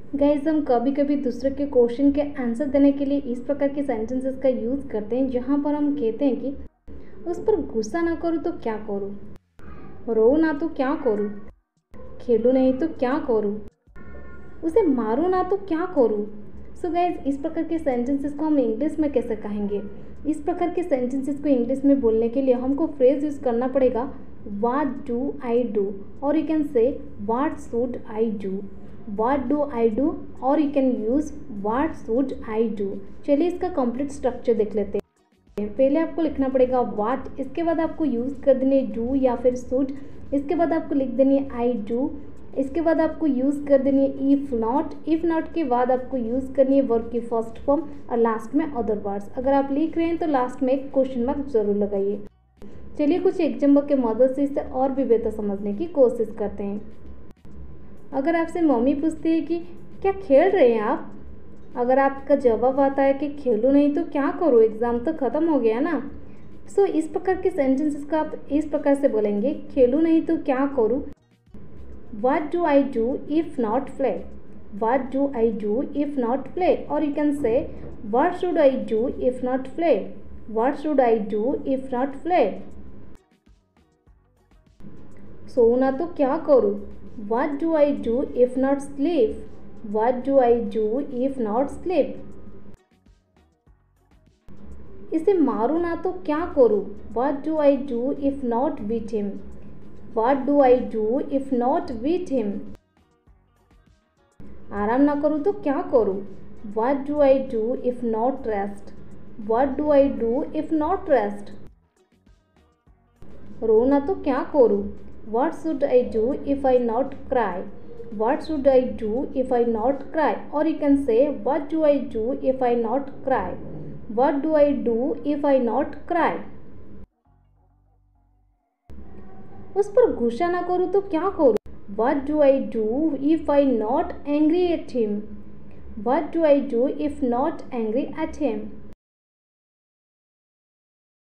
Guys हम कभी कभी दूसरे के क्वेश्चन के आंसर देने के लिए इस प्रकार के सेंटेंसेस का यूज़ करते हैं जहाँ पर हम कहते हैं कि उस पर गुस्सा ना करूँ तो क्या करूँ, रो ना तो क्या करूँ, खेलूँ नहीं तो क्या करूँ, उसे मारूँ ना तो क्या करूँ। सो गाइज इस प्रकार के सेंटेंसेस को हम इंग्लिश में कैसे कहेंगे। इस प्रकार के सेंटेंसेस को इंग्लिश में बोलने के लिए हमको फ्रेज यूज़ करना पड़ेगा व्हाट डू आई डू, और you can say what should I do, what do I do, और you can use what should I do. चलिए इसका कंप्लीट स्ट्रक्चर देख लेते हैं। पहले आपको लिखना पड़ेगा व्हाट, इसके बाद आपको यूज़ कर देनी है डू या फिर शुड, इसके बाद आपको लिख देनी है आई डू, इसके बाद आपको यूज़ कर देनी है इफ़ नॉट के बाद आपको यूज़ करनी है वर्ब की फर्स्ट फॉर्म और लास्ट में अदर वर्ड्स। अगर आप लिख रहे हैं तो लास्ट में एक क्वेश्चन मार्क जरूर लगाइए। चलिए कुछ एग्जाम्पल के मदद से इसे और भी बेहतर समझने की कोशिश करते हैं। अगर आपसे मम्मी पूछती है कि क्या खेल रहे हैं आप, अगर आपका जवाब आता है कि खेलूँ नहीं तो क्या करूँ, एग्ज़ाम तो ख़त्म हो गया ना। सो इस प्रकार के सेंटेंसेस का आप इस प्रकार से बोलेंगे, खेलूँ नहीं तो क्या करूँ, What do I do if not play? What do I do if not play? Or you can say, what should I do if not play? What should I do if not play? सोना तो क्या करूँ, What do I do if not sleep? What do I do if not sleep? इसे मारूँ ना तो क्या करूँ, What do I do if not beat him? What do I do if not beat him? आराम ना करूँ तो क्या करूँ, What do I do if not rest? What do I do if not rest? रो ना तो क्या करूँ, What should I do if I not cry? What should I do if I not cry? Or you can say, What do I do if I not cry? What do I do if I not cry? उस पर गुस्सा ना करूँ तो क्या करूँ, What do I do if I not angry at him? What do I do if not angry at him?